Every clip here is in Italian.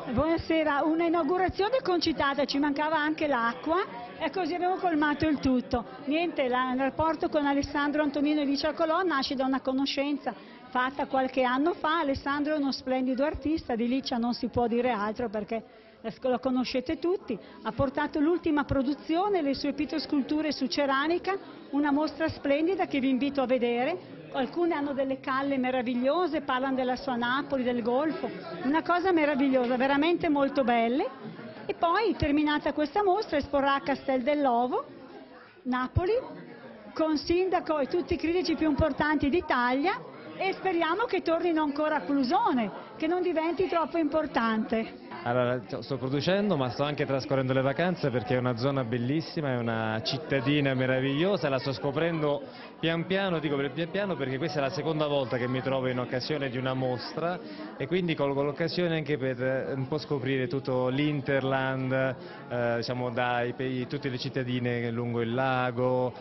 Buonasera, una inaugurazione concitata, ci mancava anche l'acqua e così abbiamo colmato il tutto. Niente, il rapporto con Alessandro Antonino e Licia Colò nasce da una conoscenza fatta qualche anno fa. Alessandro è uno splendido artista, di Licia non si può dire altro perché lo conoscete tutti. Ha portato l'ultima produzione, le sue pitosculture su ceramica, una mostra splendida che vi invito a vedere. Alcune hanno delle calle meravigliose, parlano della sua Napoli, del Golfo, una cosa meravigliosa, veramente molto belle. E poi, terminata questa mostra, esporrà a Castel dell'Ovo, Napoli, con sindaco e tutti i critici più importanti d'Italia, e speriamo che tornino ancora a Clusone, che non diventi troppo importante. Allora, sto producendo ma sto anche trascorrendo le vacanze perché è una zona bellissima, è una cittadina meravigliosa, la sto scoprendo pian piano, dico pian piano perché questa è la seconda volta che mi trovo in occasione di una mostra e quindi colgo l'occasione anche per un po' scoprire tutto l'Interland, diciamo tutte le cittadine lungo il lago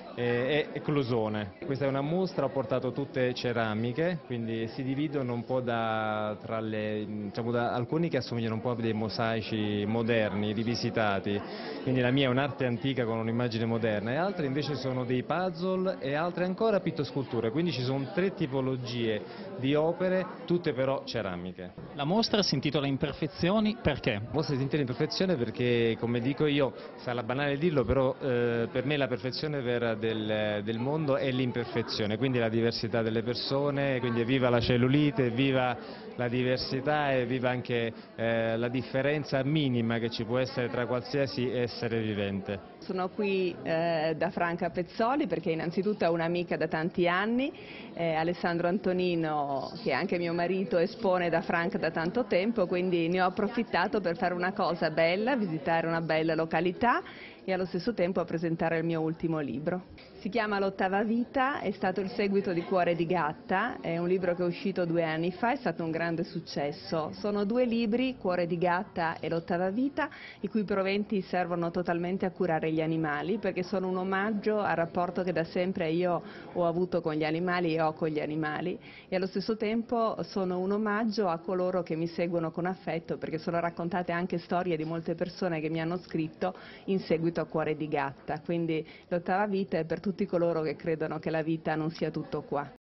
e Clusone. Questa è una mostra, ho portato tutte ceramiche, quindi si dividono un po' da alcuni che assomigliano un po' a dei mosaici moderni, rivisitati, quindi la mia è un'arte antica con un'immagine moderna, e altri invece sono dei puzzle e altre ancora pittosculture, quindi ci sono 3 tipologie di opere, tutte però ceramiche. La mostra si intitola Imperfezioni, perché? La mostra si intitola Imperfezione perché, come dico io, sarà banale dirlo, però per me la perfezione vera del mondo è l'imperfezione, quindi la diversità delle persone, quindi viva la cellulite, viva la diversità e viva anche la differenza minima che ci può essere tra qualsiasi essere vivente. Sono qui da Franca Pezzoli perché innanzitutto è un'amica da tanti anni, Alessandro Antonino, che è anche mio marito, espone da Franca da tanto tempo, quindi ne ho approfittato per fare una cosa bella, visitare una bella località e allo stesso tempo a presentare il mio ultimo libro. Si chiama L'ottava vita, è stato il seguito di Cuore di gatta, è un libro che è uscito 2 anni fa, è stato un grande successo. Sono 2 libri, Cuore di gatta e L'ottava vita, i cui proventi servono totalmente a curare gli animali, perché sono un omaggio al rapporto che da sempre io ho avuto con gli animali e ho con gli animali, e allo stesso tempo sono un omaggio a coloro che mi seguono con affetto, perché sono raccontate anche storie di molte persone che mi hanno scritto in seguito a Cuore di gatta, quindi L'ottava vita è per tutti coloro che credono che la vita non sia tutto qua.